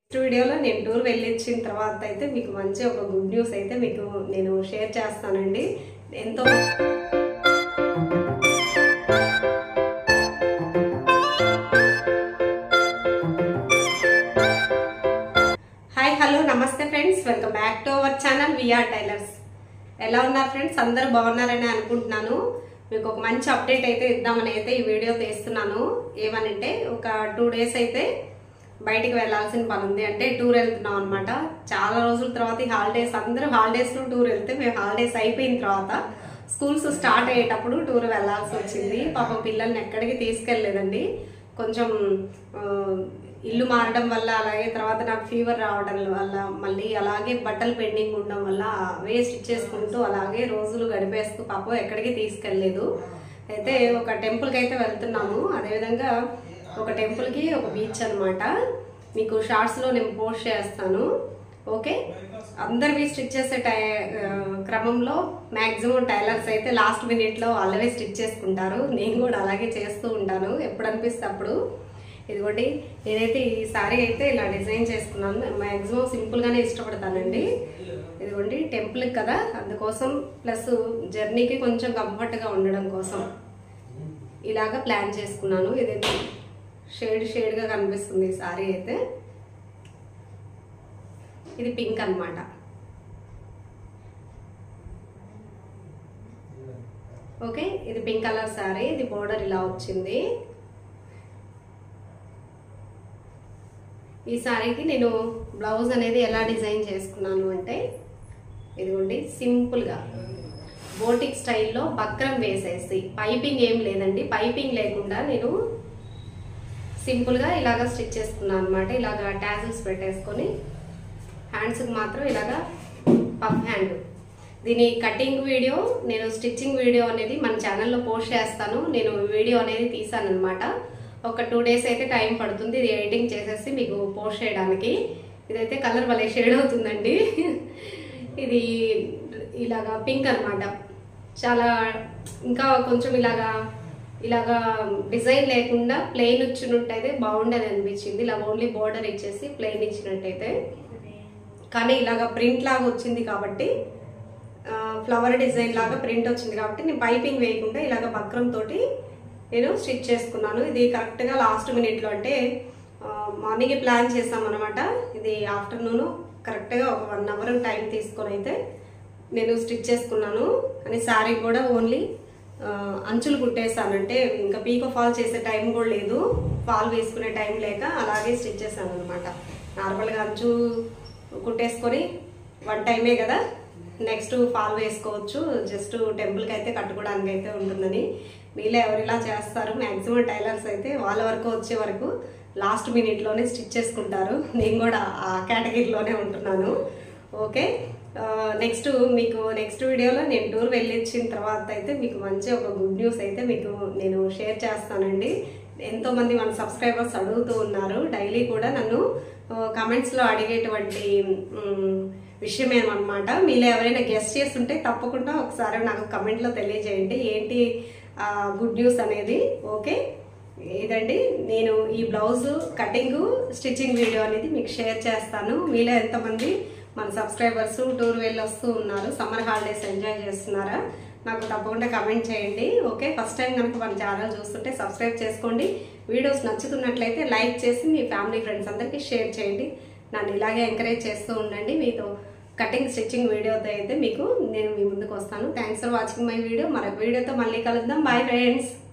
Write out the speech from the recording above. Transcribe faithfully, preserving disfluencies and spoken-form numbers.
వీడియోలో నేను టూర్ వెళ్ళొచ్చిన తర్వాత అయితే మీకు మంచి ఒక గుడ్ న్యూస్ అయితే మీకు నేను షేర్ చేస్తానండి. ఎంతో హాయ్ హలో నమస్తే friends, welcome back to our channel V R tailors. ఎలా ఉన్నారు ఫ్రెండ్స్? అందరూ బాగున్నారని అనుకుంటున్నాను. మీకు ఒక మంచి అప్డేట్ అయితే ఇద్దామని అయితే ఈ వీడియో తీస్తున్నాను. ఏమనంటే ఒక టూ డేస్ అయితే బయటికి వెళ్లాల్సిన పని ఉంది. అంటే టూర్ వెళ్తున్నాం అనమాట. చాలా రోజుల తర్వాత ఈ హాలిడేస్, అందరూ హాలిడేస్ లో టూర్ వెళ్తే మేము హాలిడేస్ అయిపోయిన తర్వాత స్కూల్స్ స్టార్ట్ అయ్యేటప్పుడు టూర్ వెళ్లాల్సి వచ్చింది. పాపం పిల్లల్ని ఎక్కడికి తీసుకెళ్లేదండి. కొంచెం ఇల్లు మారడం వల్ల, అలాగే తర్వాత నాకు ఫీవర్ రావడం వల్ల, మళ్ళీ అలాగే బట్టలు పెండింగ్ ఉండడం వల్ల అవే స్టిచ్ చేసుకుంటూ అలాగే రోజులు గడిపేస్తూ పాపం ఎక్కడికి తీసుకెళ్లేదు. అయితే ఒక టెంపుల్కి అయితే వెళ్తున్నాము. అదేవిధంగా ఒక టెంపుల్కి ఒక బీచ్ అనమాట. మీకు షార్ట్స్లో నేను పోస్ట్ చేస్తాను. ఓకే, అందరివి స్టిచ్ చేసే టై క్రమంలో మ్యాక్సిమం టైలర్స్ అయితే లాస్ట్ మినిట్లో వాళ్ళవే స్టిచ్ చేసుకుంటారు. నేను కూడా అలాగే చేస్తూ ఉంటాను ఎప్పుడు అనిపిస్తే అప్పుడు. ఇదిగోండి, నేనైతే ఈ సారీ అయితే ఇలా డిజైన్ చేసుకున్నాను. మ్యాక్సిమం సింపుల్గానే ఇష్టపడతానండి. ఇదిగోండి, టెంపుల్కి కదా, అందుకోసం ప్లస్ జర్నీకి కొంచెం కంఫర్ట్గా ఉండడం కోసం ఇలాగా ప్లాన్ చేసుకున్నాను. ఇదైతే షేడ్ షేడ్గా కనిపిస్తుంది ఈ సారీ అయితే. ఇది పింక్ అన్నమాట. ఓకే, ఇది పింక్ కలర్ సారీ. ఇది బోర్డర్ ఇలా వచ్చింది. ఈ సారీకి నేను బ్లౌజ్ అనేది ఎలా డిజైన్ చేసుకున్నాను అంటే, ఇదిగోండి, సింపుల్గా బోటిక్ స్టైల్లో బక్రం వేసేసి, పైపింగ్ ఏం లేదండి, పైపింగ్ లేకుండా నేను సింపుల్గా ఇలాగా స్టిచ్ చేసుకున్నాను అనమాట. ఇలాగా టాజిల్స్ పెట్టేసుకొని హ్యాండ్స్కి మాత్రం ఇలాగా పఫ్ హ్యాండ్. దీని కటింగ్ వీడియో, నేను స్టిచ్చింగ్ వీడియో అనేది మన ఛానల్లో పోస్ట్ చేస్తాను. నేను వీడియో అనేది తీసాను అనమాట. ఒక టూ డేస్ అయితే టైం పడుతుంది ఇది ఎడిటింగ్ చేసేసి మీకు పోస్ట్ చేయడానికి. ఇదైతే కలర్ భలే షేడ్ అవుతుందండి. ఇది ఇలాగా పింక్ అనమాట. చాలా ఇంకా కొంచెం ఇలాగా ఇలాగా డిజైన్ లేకుండా ప్లెయిన్ ఇచ్చినట్టయితే బాగుండేది అనిపించింది. ఇలా ఓన్లీ బోర్డర్ ఇచ్చేసి ప్లెయిన్ ఇచ్చినట్టయితే. కానీ ఇలాగా ప్రింట్ లాగా వచ్చింది కాబట్టి, ఫ్లవర్ డిజైన్ లాగా ప్రింట్ వచ్చింది కాబట్టి నేను పైపింగ్ వేయకుండా ఇలాగ బక్రం తోటి నేను స్టిచ్ చేసుకున్నాను. ఇది కరెక్ట్గా లాస్ట్ మినిట్లో, అంటే మార్నింగ్ ప్లాన్ చేసాం అనమాట. ఇది ఆఫ్టర్నూన్ కరెక్ట్గా ఒక వన్ అవర్ టైం తీసుకొని అయితే నేను స్టిచ్ చేసుకున్నాను. అని శారీ కూడా ఓన్లీ అంచులు కుట్టేసానంటే ఇంకా పీకో ఫాల్ చేసే టైం కూడా లేదు, ఫాల్ వేసుకునే టైం లేక అలాగే స్టిచ్ చేశాను అనమాట. నార్మల్గా అంచు కుట్టేసుకొని వన్ టైమే కదా, నెక్స్ట్ ఫాల్ వేసుకోవచ్చు. జస్ట్ టెంపుల్కి అయితే కట్టుకోవడానికి అయితే ఉంటుందని. మీలో ఎవరు ఇలా చేస్తారు? మ్యాక్సిమం టైలర్స్ అయితే వాళ్ళ వరకు వచ్చే వరకు లాస్ట్ మినిట్లోనే స్టిచ్ చేసుకుంటారు. నేను కూడా ఆ కేటగిరీలోనే ఉంటున్నాను. ఓకే, నెక్స్ట్ మీకు నెక్స్ట్ వీడియోలో నేను టూర్ వెళ్ళొచ్చిన తర్వాత అయితే మీకు మంచి ఒక గుడ్ న్యూస్ అయితే మీకు నేను షేర్ చేస్తానండి. ఎంతోమంది మన సబ్స్క్రైబర్స్ అడుగుతూ ఉన్నారు. డైలీ కూడా నన్ను కమెంట్స్లో అడిగేటువంటి విషయం ఏమన్నమాట. మీలో ఎవరైనా గెస్ట్ చేస్తుంటే తప్పకుండా ఒకసారి నాకు కమెంట్లో తెలియజేయండి ఏంటి గుడ్ న్యూస్ అనేది. ఓకే, ఇదండి, నేను ఈ బ్లౌజ్ కటింగ్ స్టిచ్చింగ్ వీడియో అనేది మీకు షేర్ చేస్తాను. మీలో ఎంతమంది మన సబ్స్క్రైబర్స్ టూర్ వెళ్ళి వస్తూ ఉన్నారు, సమ్మర్ హాలిడేస్ ఎంజాయ్ చేస్తున్నారా? నాకు తప్పకుండా కమెంట్ చేయండి. ఓకే, ఫస్ట్ టైం కనుక మన ఛానల్ చూస్తుంటే సబ్స్క్రైబ్ చేసుకోండి. వీడియోస్ నచ్చుతున్నట్లయితే లైక్ చేసి మీ ఫ్యామిలీ ఫ్రెండ్స్ అందరికీ షేర్ చేయండి. నన్ను ఇలాగే ఎంకరేజ్ చేస్తూ ఉండండి. మీతో కటింగ్ స్టిచ్చింగ్ వీడియోతో అయితే మీకు నేను మీ ముందుకు వస్తాను. Thanks for watching my video. మరొక వీడియోతో మళ్ళీ కలుద్దాం. Bye friends.